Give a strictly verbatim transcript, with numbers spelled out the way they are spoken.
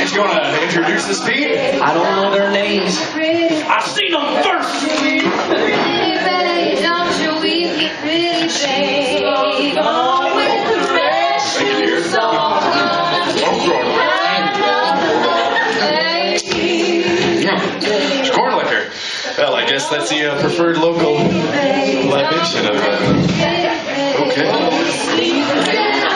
you want to introduce this Pete? I don't know their names. I've seen them first. It's corn liquor. Well, I guess that's the uh, preferred local libation of that. Okay.